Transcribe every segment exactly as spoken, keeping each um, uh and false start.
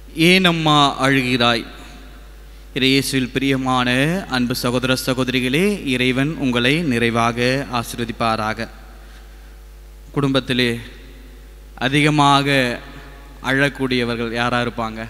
ஏன் அம்மா அழுகிறாய்? இயேசுவில் பிரியமான அன்பு சகோதர சகோதரிகளே, இறைவன் உங்களை நிறைவாக ஆசீர்வதிப்பாராக. குடும்பத்திலே அதிகமாக அழக்கூடியவர்கள் யாராக இருப்பாங்க?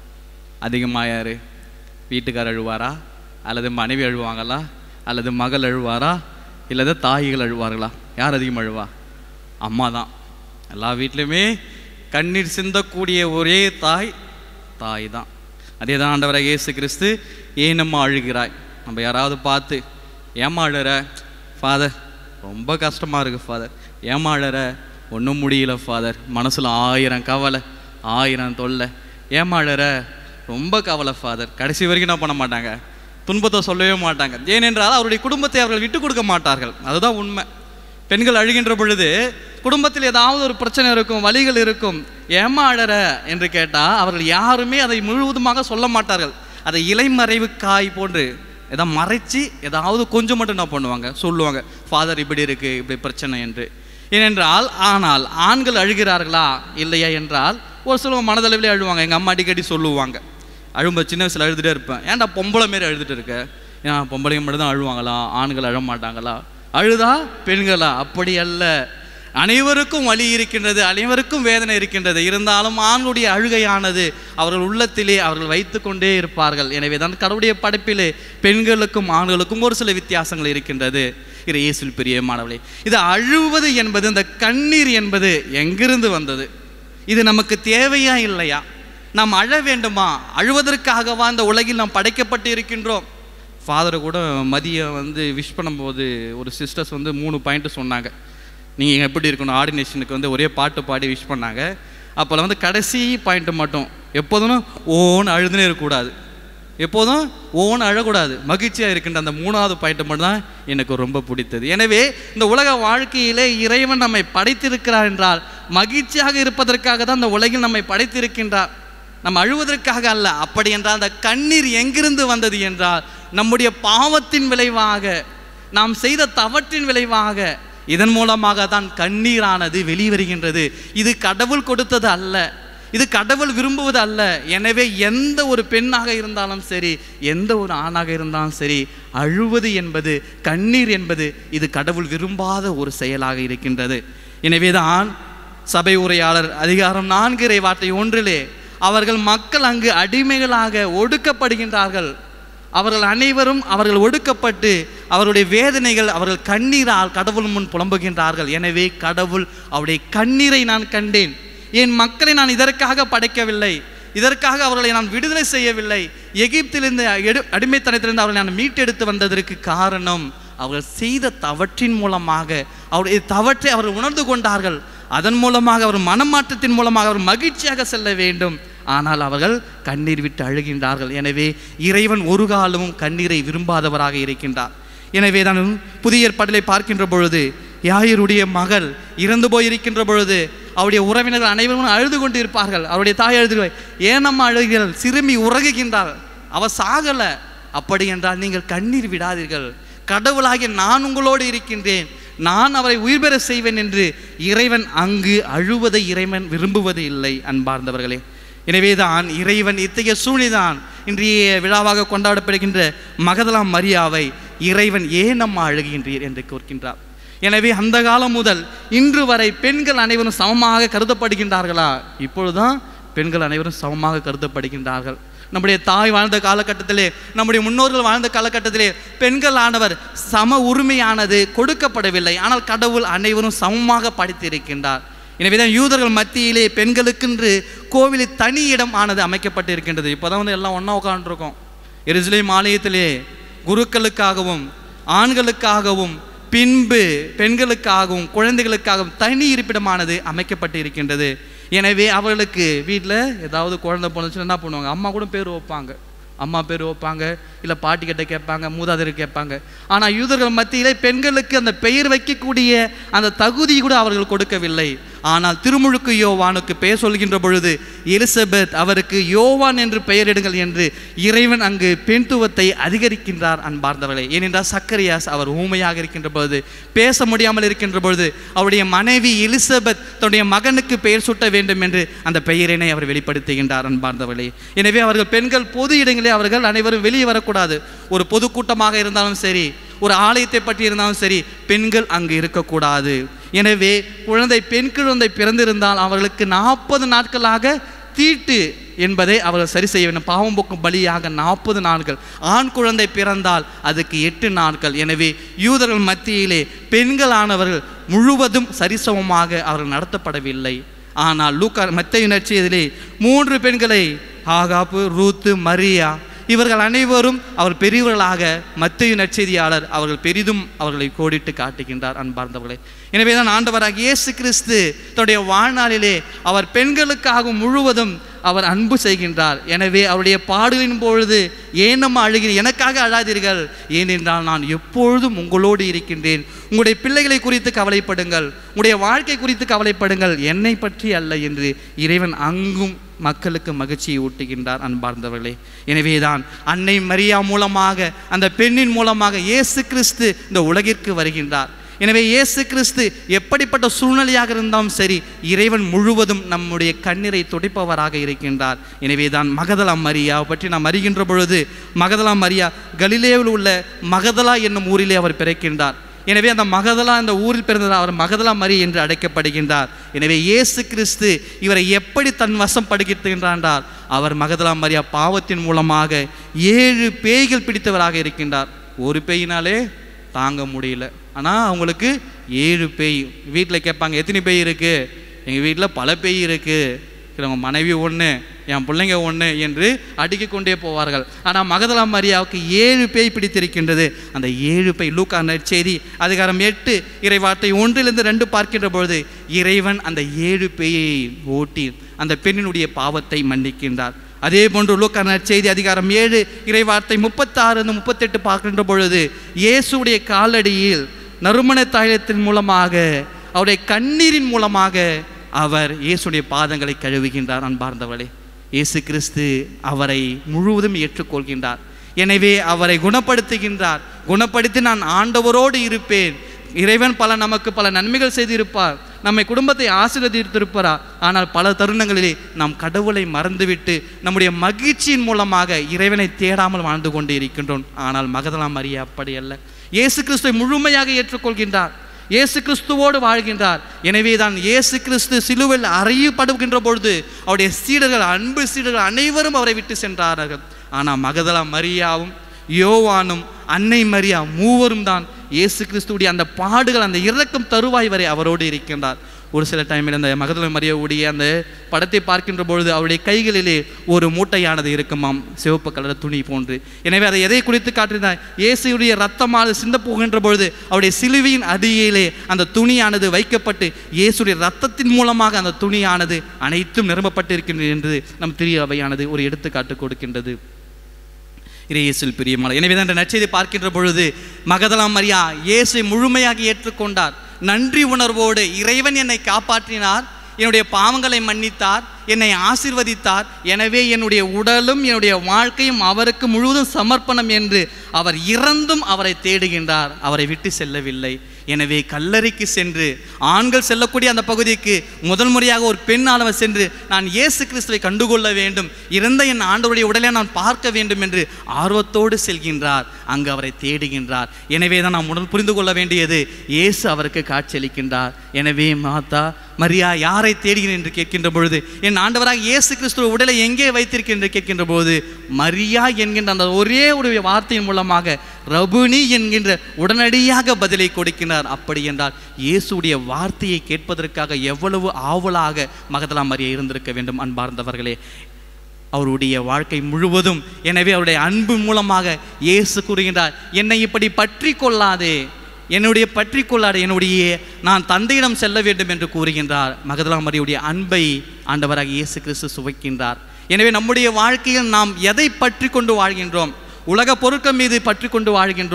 அதிகமாக யார்? வீட்டுக்கார் அழுவாரா, அல்லது மனைவி அழுவாங்களா, அல்லது மகள் அழுவாரா, இல்லது தாய்கள் அழுவார்களா? யார் அதிகமாக அழுவா? அம்மா தான். எல்லா வீட்லையுமே கண்ணீர் சிந்தக்கூடிய ஒரே தாய் தாய் தான். அதே தான் ஆண்டவராக இயேசு கிறிஸ்து ஏன் அம்மா அழுகிறாய்? நம்ம யாராவது பார்த்து ஏம்மா அழுற? ஃபாதர் ரொம்ப கஷ்டமாக இருக்குது ஃபாதர். ஏம்மா அழுற? ஒன்றும் முடியல ஃபாதர், மனசில் ஆயிரம் கவலை, ஆயிரம் தொல்லை. ஏம்மா அழுற? ரொம்ப கவலை ஃபாதர். கடைசி வரைக்கும் என்ன பண்ண மாட்டாங்க, துன்பத்தை சொல்லவே மாட்டாங்க. ஏனென்றால் அவருடைய குடும்பத்தை அவர்கள் விட்டு கொடுக்க மாட்டார்கள். அதுதான் உண்மை. பெண்கள் அழுகின்ற பொழுது குடும்பத்தில் ஏதாவது ஒரு பிரச்சனை இருக்கும், வலிகள் இருக்கும். ஏம்மா அழற என்று கேட்டால் அவர்கள் யாருமே அதை முழுவதுமாக சொல்ல மாட்டார்கள். அதை இலைமறைவு காய் போன்று ஏதாவது மறைச்சி ஏதாவது கொஞ்சம் மட்டும் என்ன பண்ணுவாங்க, சொல்லுவாங்க, ஃபாதர் இப்படி இருக்குது, இப்படி பிரச்சனை என்று. ஏனென்றால் ஆனால் ஆண்கள் அழுகிறார்களா இல்லையா என்றால் ஒரு சில மனதளவிலே அழுவாங்க. எங்கள் அம்மா அடிக்கடி சொல்லுவாங்க, அழும்ப சின்ன வயசில் அழுதுகிட்டே இருப்பேன், ஏன்டா பொம்பளை மாரி அழுதுட்டு இருக்க? ஏன் பொம்பளைங்க மட்டும் தான் அழுவாங்களா, ஆண்கள் அழ மாட்டாங்களா? அழுதா பெண்களா? அப்படி அல்ல. அனைவருக்கும் வலி இருக்கின்றது, அனைவருக்கும் வேதனை இருக்கின்றது. இருந்தாலும் ஆண்களுடைய அழுகையானது அவர்கள் உள்ளத்திலே அவர்கள் வைத்து கொண்டே இருப்பார்கள். எனவே தான் கடவுளுடைய படைப்பிலே பெண்களுக்கும் ஆண்களுக்கும் ஒரு சில வித்தியாசங்கள் இருக்கின்றது. இது இயேசுவில் பிரியமானவர்களே, இது அழுவது என்பது, இந்த கண்ணீர் என்பது எங்கிருந்து வந்தது? இது நமக்கு தேவையா இல்லையா? நாம் அழ வேண்டுமா? அழுவதற்காகவா இந்த உலகில் நாம் படைக்கப்பட்டு இருக்கின்றோம்? ஃபாதரை கூட மதியம் வந்து விஷ் பண்ணும்போது ஒரு சிஸ்டர்ஸ் வந்து மூணு பாயிண்ட்டு சொன்னாங்க. நீங்கள் எப்படி இருக்கணும், ஆர்டினேஷனுக்கு வந்து ஒரே பாட்டு பாடி விஷ் பண்ணாங்க. அப்போல்லாம் வந்து கடைசி பாயிண்ட்டு மட்டும் எப்போதும் ஓன்னு அழுதுனே இருக்கக்கூடாது, எப்போதும் ஓன்னு அழக்கூடாது, மகிழ்ச்சியாக இருக்கின்ற அந்த மூணாவது பாயிண்ட்டு மட்டும் தான் எனக்கு ரொம்ப பிடித்தது. எனவே இந்த உலக வாழ்க்கையிலே இறைவன் நம்மை படைத்திருக்கிறார் என்றால் மகிழ்ச்சியாக இருப்பதற்காக தான் இந்த உலகில் நம்மை படைத்திருக்கின்றார், நம்ம அழுவதற்காக அல்ல. அப்படி என்றால் அந்த கண்ணீர் எங்கிருந்து வந்தது என்றால் நம்முடைய பாவத்தின் விளைவாக, நாம் செய்த தவற்றின் விளைவாக, இதன் மூலமாக தான் கண்ணீரானது வெளிவருகின்றது. இது கடவுள் கொடுத்தது அல்ல, இது கடவுள் விரும்புவது அல்ல. எனவே எந்த ஒரு பெண்ணாக இருந்தாலும் சரி, எந்த ஒரு ஆணாக இருந்தாலும் சரி, அழுவது என்பது, கண்ணீர் என்பது இது கடவுள் விரும்பாத ஒரு செயலாக இருக்கின்றது. எனவே தான் சபை உரையாளர் அதிகாரம் நான்கு இறை வார்த்தை ஒன்றிலே அவர்கள் மக்கள் அங்கு அடிமைகளாக ஒடுக்கப்படுகின்றார்கள். அவர்கள் அனைவரும் அவர்கள் ஒடுக்கப்பட்டு அவருடைய வேதனைகள் அவர்கள் கண்ணீரால் கடவுள் முன் புலம்புகின்றார்கள். எனவே கடவுள் அவருடைய கண்ணீரை நான் கண்டேன், என் மக்களை நான் இதற்காக படைக்கவில்லை, இதற்காக அவர்களை நான் விடுதலை செய்யவில்லை, எகிப்திலிருந்து எடு அடிமைத்தனத்திலிருந்து அவர்களை நான் மீட்டெடுத்து வந்ததற்கு காரணம் அவர்கள் செய்த தவற்றின் மூலமாக அவருடைய தவற்றை அவர்கள் உணர்ந்து கொண்டார்கள். அதன் மூலமாக அவர் மனமாற்றத்தின் மூலமாக அவர் மகிழ்ச்சியாக செல்ல வேண்டும். ஆனால் அவர்கள் கண்ணீர் விட்டு அழுகின்றார்கள். எனவே இறைவன் ஒரு காலமும் கண்ணீரை விரும்பாதவராக இருக்கின்றார். எனவே தான் புதிய ஏற்பாட்டிலே பார்க்கின்ற பொழுது யாயிருடைய மகள் இறந்து போயிருக்கின்ற பொழுது அவருடைய உறவினர்கள் அனைவரும் அழுது கொண்டு இருப்பார்கள். அவருடைய தாய் அழுது, ஏனம்மா அழுகிறீர்கள்? சிறுமி உறகுகின்றார், அவ சாகல. அப்படி என்றால் நீங்கள் கண்ணீர் விடாதீர்கள், கடவுளாகிய நான் உங்களோடு இருக்கின்றேன், நான் அவரை உயிர் பெற செய்வேன் என்று இறைவன் அங்கு அழுவதை இறைவன் விரும்புவது இல்லை. அன்பார்ந்தவர்களே, எனவேதான் இறைவன் இத்தகைய சூழ்நிலைதான் இன்றைய விழாவாக கொண்டாடப்படுகின்ற மகதலாம் மரியாவை இறைவன் ஏன் அம்மா அழுகின்றீர் என்று கேட்கின்றார். எனவே அந்த காலம் முதல் இன்று வரை பெண்கள் அனைவரும் சமமாக கருதப்படுகின்றார்களா? இப்பொழுதுதான் பெண்கள் அனைவரும் சமமாக கருதப்படுகின்றார்கள். நம்முடைய தாய் வாழ்ந்த காலகட்டத்திலே, நம்முடைய முன்னோர்கள் வாழ்ந்த காலகட்டத்திலே பெண்கள் ஆனவர் சம உரிமையானது கொடுக்கப்படவில்லை. ஆனால் கடவுள் அனைவரும் சமமாக படைத்திருக்கின்றார். எனவேதான் யூதர்கள் மத்தியிலே பெண்களுக்கென்று கோவிலில் தனி இடம் ஆனது அமைக்கப்பட்டு இருக்கின்றது. இப்போதான் வந்து எல்லாம் ஒன்றா உட்காந்துருக்கோம். எருசலேம் ஆலயத்திலே குருக்களுக்காகவும் ஆண்களுக்காகவும் பின்பு பெண்களுக்காகவும் குழந்தைகளுக்காகவும் தனி இருப்பிடமானது அமைக்கப்பட்டு இருக்கின்றது. எனவே அவர்களுக்கு வீட்டில் ஏதாவது குழந்தை பிறந்துச்சுன்னா என்ன பண்ணுவாங்க, அம்மா கூட பேர் வைப்பாங்க, அம்மா பேர் வைப்பாங்க, இல்லை பாட்டி கிட்ட கேட்பாங்க, மூதாதையர் கேட்பாங்க. ஆனால் யூதர்கள் மத்தியிலே பெண்களுக்கு அந்த பெயர் வைக்கக்கூடிய அந்த தகுதி கூட அவர்கள் கொடுக்கவில்லை. ஆனால் திருமுழுக்கு யோவானுக்கு பெயர் சொல்கின்ற பொழுது எலிசபெத் அவருக்கு யோவான் என்று பெயரிடுங்கள் என்று இறைவன் அங்கு பெண்துவத்தை அதிகரிக்கின்றார் அன்பார்ந்தவர்களே. ஏனென்றால் சக்கரியாஸ் அவர் ஊமையாக இருக்கின்ற பொழுது, பேச முடியாமல் இருக்கின்ற பொழுது அவருடைய மனைவி எலிசபெத் தன்னுடைய மகனுக்கு பெயர் சூட்ட வேண்டும் என்று அந்த பெயரினை அவர் வெளிப்படுத்துகின்றார் அன்பார்ந்தவர்களே. எனவே அவர்கள் பெண்கள் பொது இடங்களே அவர்கள் அனைவரும் வெளியே வரக்கூடாது. ஒரு பொதுக்கூட்டமாக இருந்தாலும் சரி, ஒரு ஆலயத்தை பற்றி இருந்தாலும் சரி, பெண்கள் அங்கு இருக்கக்கூடாது. எனவே குழந்தை பெண் குழந்தை பிறந்திருந்தால் அவர்களுக்கு நாற்பது நாட்களாக தீட்டு என்பதை அவர்கள் சரி செய்ய வேண்டும். பாவம் போக்கும் பலியாக நாற்பது நாட்கள். ஆண் குழந்தை பிறந்தால் அதுக்கு எட்டு நாட்கள். எனவே யூதர்கள் மத்தியிலே பெண்களானவர்கள் முழுவதும் சரிசமமாக அவர்கள் நடத்தப்படவில்லை. ஆனால் லூக்கா மத்தேயு நற்செய்தியிலே மூன்று பெண்களை, ஆகாப்பு, ரூத்து, மரியா, இவர்கள் அனைவரும் அவர் பெரியவர்களாக மத்தேயு நற்செய்தியாளர் அவர்கள் பெரிதும் அவர்களை கோடிட்டு காட்டுகின்றார் அன்பார்ந்தவர்களே. எனவே தான் ஆண்டவராக இயேசு கிறிஸ்து தன்னுடைய வாழ்நாளிலே அவர் பெண்களுக்காக முழுவதும் அவர் அன்பு செய்கின்றார். எனவே அவருடைய பாடுகளின் பொழுது ஏன் நம்ம அழுகிறீர்கள், எனக்காக அழாதீர்கள், ஏனென்றால் நான் எப்பொழுதும் உங்களோடு இருக்கின்றேன். உங்களுடைய பிள்ளைகளை குறித்து கவலைப்படுங்கள், உங்களுடைய வாழ்க்கை குறித்து கவலைப்படுங்கள், என்னை பற்றி அல்ல என்று இறைவன் அங்கும் மக்களுக்கு மகிழ்ச்சியை ஊட்டுகின்றார் அன்பார்ந்தவர்களே. எனவேதான் அன்னை மரியா மூலமாக, அந்த பெண்ணின் மூலமாக இயேசு கிறிஸ்து இந்த உலகிற்கு வருகின்றார். எனவே இயேசு கிறிஸ்து எப்படிப்பட்ட சூழ்நிலையாக இருந்தாலும் சரி, இறைவன் முழுவதும் நம்முடைய கண்ணீரை துடைப்பவராக இருக்கின்றார். எனவே தான் மகதலா மரியாவை பற்றி நாம் அறிகின்ற பொழுது, மகதலா மரியா கலிலேயில் உள்ள மகதலா என்னும் ஊரிலே அவர் பிறக்கின்றார். எனவே அந்த மகதலா அந்த ஊரில் பிறந்ததால் அவர் மகதலா மரி என்று அழைக்கப்படுகின்றார். எனவே இயேசு கிறிஸ்து இவரை எப்படி தன் வசம் படுகின்றார், அவர் மகதலா மரியா பாவத்தின் மூலமாக ஏழு பேய்கள் பிடித்தவராக இருக்கின்றார். ஒரு பேயினாலே தாங்க முடியல, ஆனால் அவங்களுக்கு ஏழு பேய். வீட்டில் கேட்பாங்க, எத்தனை பேய் இருக்குது? எங்கள் வீட்டில் பல பேய் இருக்குது, அவங்க மனைவி ஒன்று, என் பிள்ளைங்க ஒன்று என்று அடுக்கிக் கொண்டே போவார்கள். ஆனால் மகதலா மரியாவுக்கு ஏழு பேய் பிடித்திருக்கின்றது. அந்த ஏழு பேய் லூக்கா நற்செய்தி அதிகாரம் எட்டு இறைவார்த்தை ஒன்றிலிருந்து ரெண்டு பார்க்கின்ற பொழுது இறைவன் அந்த ஏழு பேயை ஓட்டி அந்த பெண்ணினுடைய பாவத்தை மன்னிக்கின்றார். அதே போன்று லூக்கா நற்செய்தி அதிகாரம் ஏழு இறைவார்த்தை முப்பத்தாறு முப்பத்தெட்டு பார்க்கின்ற பொழுது இயேசுடைய காலடியில் நறுமண தைலத்தின் மூலமாக, அவருடைய கண்ணீரின் மூலமாக அவர் இயேசுடைய பாதங்களை கழுவுகின்றார். அன்பார்ந்தவர்களே, இயேசு கிறிஸ்து அவரை முழுவதும் ஏற்றுக்கொள்கின்றார். எனவே அவரை குணப்படுத்துகின்றார். குணப்படுத்தி நான் ஆண்டவரோடு இருப்பேன், இறைவன் பல நமக்கு பல நன்மைகள் செய்திருப்பார், நம்மை குடும்பத்தை ஆசீர்வதித்திருப்பாரா. ஆனால் பல தருணங்களிலே நாம் கடவுளை மறந்துவிட்டு நம்முடைய மகிழ்ச்சியின் மூலமாக இறைவனை தேடாமல் வாழ்ந்து கொண்டு இருக்கின்றோம். ஆனால் மகதலா மரியா அப்படி அல்ல. இயேசு கிறிஸ்துவை முழுமையாக ஏற்றுக்கொள்கின்றார், இயேசு கிறிஸ்துவோடு வாழ்கின்றார். எனவே தான் இயேசு கிறிஸ்து சிலுவையில் அறையப்படுகின்ற பொழுது அவருடைய சீடர்கள், அன்பு சீடர்கள் அனைவரும் அவரை விட்டு சென்றார்கள். ஆனால் மகதலா மரியாவும் யோவானும் அன்னை மரியா மூவரும் தான் இயேசு கிறிஸ்துவுடைய அந்த பாடுகள், அந்த இறக்கும் தருவாய் வரை அவரோடு இருக்கின்றார். ஒரு சில டைமில் அந்த மகதலா மரியாவுடைய அந்த படத்தை பார்க்கின்ற பொழுது அவருடைய கைகளிலே ஒரு மூட்டையானது இருக்குமாம், சிவப்பு கலர் துணி போன்று. எனவே அதை எதை குறித்து காட்டினார், இயேசுடைய ரத்தமானது சிந்த போகின்ற பொழுது அவருடைய சிலுவையின் அடியிலே அந்த துணியானது வைக்கப்பட்டு இயேசுடைய ரத்தத்தின் மூலமாக அந்த துணியானது அனைத்தும் நிரம்பப்பட்டு இருக்கின்றது என்று நம் திரு அவையானது ஒரு எடுத்துக்காட்டு கொடுக்கின்றது. இயேசுவில் பிரியமான, எனவே தான் இந்த நற்செய்தி பார்க்கின்ற பொழுது மகதலா மரியா இயேசுவை முழுமையாக ஏற்றுக்கொண்டார். நன்றி உணர்வோடு இறைவன் என்னை காப்பாற்றினார், என்னுடைய பாவங்களை மன்னித்தார், என்னை ஆசீர்வதித்தார், எனவே என்னுடைய உடலும் என்னுடைய வாழ்க்கையும் அவருக்கு முழுவதும் சமர்ப்பணம் என்று அவர் இறந்தும் அவரை தேடுகின்றார், அவரை விட்டு செல்லவில்லை. எனவே கல்லறைக்கு சென்று, ஆண்கள் செல்லக்கூடிய அந்த பகுதிக்கு முதல் முறையாக ஒரு பெண் ஆளவர் சென்று நான் இயேசு கிறிஸ்துவை கண்டுகொள்ள வேண்டும், இறந்த என் ஆண்டவருடைய உடலை நான் பார்க்க வேண்டும் என்று ஆர்வத்தோடு செல்கின்றார், அங்கு அவரை தேடுகின்றார். எனவே தான் நாம் உடல் புரிந்து கொள்ள வேண்டியது, இயேசு அவருக்கு காட்சியளிக்கின்றார். எனவே மாதா மரியா யாரை தேடுகிறேன் என்று கேட்கின்ற பொழுது, என் ஆண்டவராக இயேசு கிறிஸ்துவ உடலை எங்கே வைத்திருக்கிறேன் என்று கேட்கின்ற போது மரியா என்கின்ற அந்த ஒரே ஒரு வார்த்தையின் மூலமாக ரபுனி என்கின்ற உடனடியாக பதிலை கொடுக்கின்றார். அப்படி என்றால் இயேசுடைய வார்த்தையை கேட்பதற்காக எவ்வளவு ஆவலாக மகதலா மரியா இருந்திருக்க வேண்டும் அன்பார்ந்தவர்களே. அவருடைய வாழ்க்கை முழுவதும், எனவே அவருடைய அன்பு மூலமாக இயேசு கூறுகின்றார், என்னை இப்படி பற்றி கொள்ளாதே, என்னுடைய பற்றி கொள்ளாது, என்னுடைய நான் தந்தையிடம் செல்ல வேண்டும் என்று கூறுகின்றார். மகதலா மரியாவுடைய அன்பை ஆண்டவராக இயேசு கிறிஸ்து சுவைக்கின்றார். எனவே நம்முடைய வாழ்க்கையில் நாம் எதை பற்றி கொண்டு வாழ்கின்றோம்? உலக பொருட்கள் மீது பற்றி கொண்டு வாழ்கின்றோம்,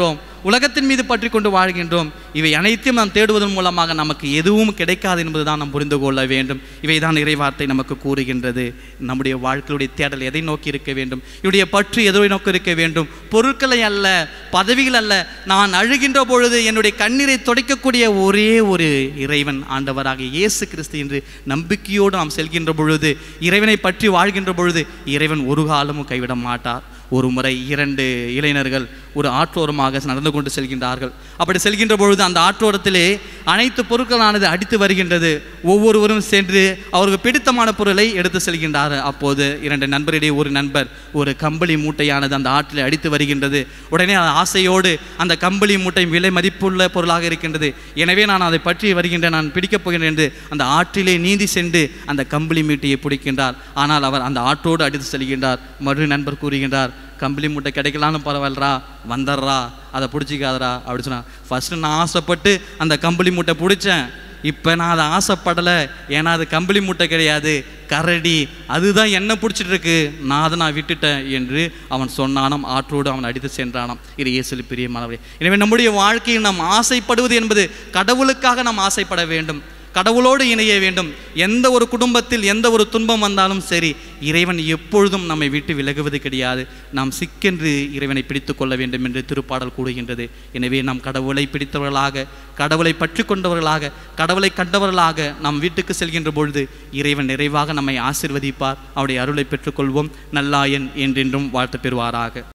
உலகத்தின் மீது பற்றி கொண்டு வாழ்கின்றோம். இவை அனைத்தையும் நாம் தேடுவதன் மூலமாக நமக்கு எதுவும் கிடைக்காது என்பதுதான் நாம் புரிந்து கொள்ள வேண்டும். இவை தான் இறைவார்த்தை நமக்கு கூறுகின்றது. நம்முடைய வாழ்க்கையுடைய தேடல் எதை நோக்கி இருக்க வேண்டும்? இவருடைய பற்று எதை நோக்கி இருக்க வேண்டும்? பொருட்களை அல்ல, பதவிகள் அல்ல. நான் அழுகின்ற பொழுது என்னுடைய கண்ணீரை துடைக்கக்கூடிய ஒரே ஒரு இறைவன் ஆண்டவராக இயேசு கிறிஸ்து என்று நம்பிக்கையோடு நாம் செல்கின்ற பொழுது, இறைவனை பற்றி வாழ்கின்ற பொழுது இறைவன் ஒரு காலமும் கைவிட மாட்டார். ஒரு முறை இரண்டு இளைஞர்கள் ஒரு ஆற்றோரமாக நடந்து கொண்டு செல்கின்றார்கள். அப்படி செல்கின்ற பொழுது அந்த ஆற்றோரத்திலே அனைத்து பொருட்களானது அடித்து வருகின்றது. ஒவ்வொருவரும் சென்று அவருக்கு பிடித்தமான பொருளை எடுத்து செல்கின்றார்கள். அப்போது இரண்டு நண்பரிடையே ஒரு நண்பர் ஒரு கம்பளி மூட்டையானது அந்த ஆற்றில் அடித்து வருகின்றது. உடனே ஆசையோடு அந்த கம்பளி மூட்டை விலை மதிப்புள்ள பொருளாக இருக்கின்றது, எனவே நான் அதை பற்றி வருகின்றேன், நான் பிடிக்கப் போகிறேன் என்று அந்த ஆற்றிலே நீந்தி சென்று அந்த கம்பளி மூட்டையை பிடிக்கின்றார். ஆனால் அவர் அந்த ஆற்றோடு அடித்து செல்கின்றார். மறு நண்பர் கூறுகின்றார், கம்பளி மூட்டை கிடைக்கலான்னு பரவாயில்லரா, வந்துடுறா, அதை பிடிச்சிக்காதரா அப்படி சொன்னா. ஃபர்ஸ்ட் நான் ஆசைப்பட்டு அந்த கம்பளி மூட்டை பிடிச்சேன், இப்போ நான் அதை ஆசைப்படலை, ஏன்னா அது கம்பளி மூட்டை கிடையாது, கரடி, அதுதான் என்ன பிடிச்சிட்டு இருக்கு, நான் அதை நான் விட்டுட்டேன் என்று அவன் சொன்னானாம். ஆற்றோடு அவன் அடித்து சென்றானாம். இது இயேசுவில் பிரியமானவரே. எனவே நம்முடைய வாழ்க்கையில் நாம் ஆசைப்படுவது என்பது கடவுளுக்காக நாம் ஆசைப்பட வேண்டும், கடவுளோடு இணைய வேண்டும். எந்த ஒரு குடும்பத்தில் எந்த ஒரு துன்பம் வந்தாலும் சரி, இறைவன் எப்பொழுதும் நம்மை விட்டு விலகுவது கிடையாது. நாம் சிக்கென்று இறைவனை பிடித்து கொள்ள வேண்டும் என்று திருப்பாடல் கூறுகின்றது. எனவே நாம் கடவுளை பிடித்தவர்களாக, கடவுளை பற்றி கொண்டவர்களாக, கடவுளை கண்டவர்களாக நாம் வீட்டுக்கு செல்கின்ற பொழுது இறைவன் நிறைவாக நம்மை ஆசீர்வதிப்பார். அவருடைய அருளை பெற்றுக்கொள்வோம். நல்லாயன் என்றென்றும் வாழ்த்து பெறுவாராக.